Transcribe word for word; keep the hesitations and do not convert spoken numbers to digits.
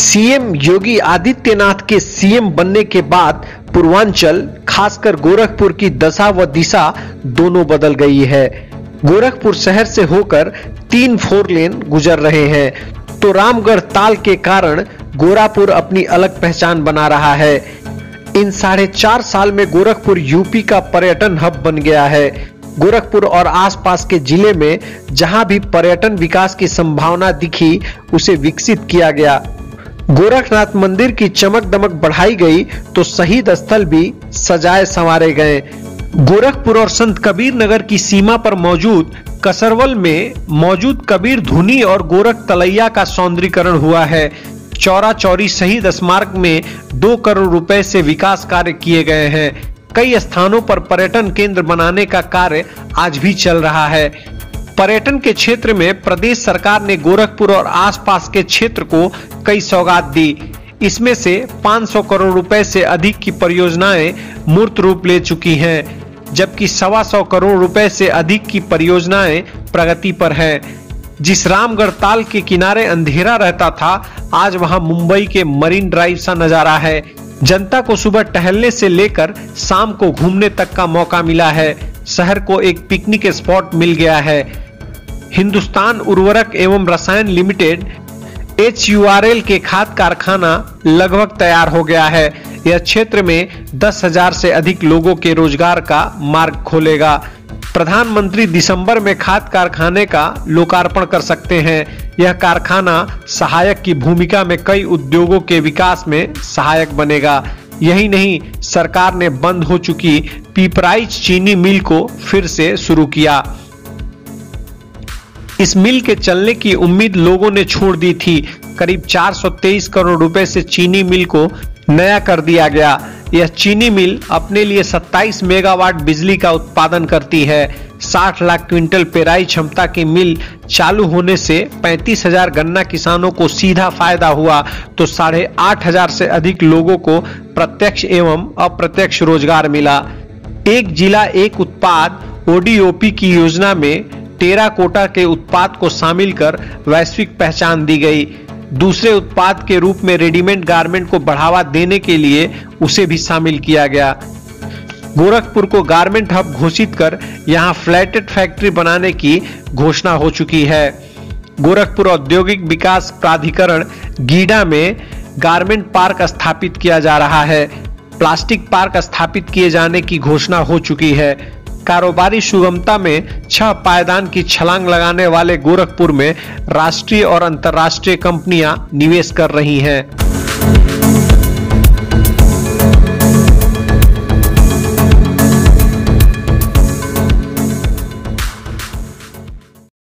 CM Yogi Adityanath के CM बनने के बाद पूर्वांचल खासकर गोरखपुर की दशा व दिशा दोनों बदल गई है। गोरखपुर शहर से होकर तीन फोर लेन गुजर रहे हैं तो रामगढ़ ताल के कारण गोरापुर अपनी अलग पहचान बना रहा है। इन साढ़े चार साल में गोरखपुर यूपी का पर्यटन हब बन गया है। गोरखपुर और आसपास के जिले में जहां भी पर्यटन विकास की संभावना दिखी उसे विकसित किया गया। गोरखनाथ मंदिर की चमक दमक बढ़ाई गई तो शहीद स्थल भी सजाए संवारे गए। गोरखपुर और संत कबीर नगर की सीमा पर मौजूद कसरवल में मौजूद कबीर धुनी और गोरख तलैया का सौंदर्यीकरण हुआ है। चौरा चौरी शहीद स्मारक में दो करोड़ रुपए से विकास कार्य किए गए हैं। कई स्थानों पर पर्यटन केंद्र बनाने का कार्य आज भी चल रहा है। पर्यटन के क्षेत्र में प्रदेश सरकार ने गोरखपुर और आसपास के क्षेत्र को कई सौगात दी। इसमें से पाँच सौ करोड़ रुपए से अधिक की परियोजनाएं मूर्त रूप ले चुकी हैं, जबकि सवा सौ करोड़ रुपए से अधिक की परियोजनाएं प्रगति पर हैं। जिस रामगढ़ ताल के किनारे अंधेरा रहता था, आज वहां मुंबई के मरीन ड्राइव सा नजारा है। जनता को सुबह टहलने से लेकर शाम को घूमने तक का मौका मिला है। शहर को एक पिकनिक स्पॉट मिल गया है। Hindustan Urvarak evam Rasayan limited H U R L के खाद कारखाना लगभग तैयार हो गया है। यह क्षेत्र में दस हजार से अधिक लोगों के रोजगार का मार्ग खोलेगा। प्रधानमंत्री दिसंबर में खाद कारखाने का लोकार्पण कर सकते हैं। यह कारखाना सहायक की भूमिका में कई उद्योगों के विकास में सहायक बनेगा। यही नहीं, सरकार ने बंद हो चुकी पिपराइच चीनी मिल को फिर से शुरू किया। इस मिल के चलने की उम्मीद लोगों ने छोड़ दी थी। करीब चार सौ तेईस करोड़ रुपए से चीनी मिल को नया कर दिया गया। यह चीनी मिल अपने लिए सत्ताईस मेगावाट बिजली का उत्पादन करती है। साठ लाख क्विंटल पेराई क्षमता की मिल चालू होने से पैंतीस हजार गन्ना किसानों को सीधा फायदा हुआ तो साढ़े आठ हजार से अधिक लोगों को प्रत्यक्ष एवं अप्रत्यक्ष रोजगार मिला। एक जिला एक उत्पाद ओ डी ओ पी की योजना में टेराकोटा के उत्पाद को शामिल कर वैश्विक पहचान दी गई। दूसरे उत्पाद के रूप में रेडीमेड गारमेंट को बढ़ावा देने के लिए उसे भी शामिल किया गया। गोरखपुर को गारमेंट हब घोषित कर यहां फ्लैटेड फैक्ट्री बनाने की घोषणा हो चुकी है। गोरखपुर औद्योगिक विकास प्राधिकरण गीडा में गारमेंट पार्क स्थापित किया जा रहा है। प्लास्टिक पार्क स्थापित किए जाने की घोषणा हो चुकी है। कारोबारी सुगमता में छह पायदान की छलांग लगाने वाले गोरखपुर में राष्ट्रीय और अंतर्राष्ट्रीय कंपनियां निवेश कर रही हैं।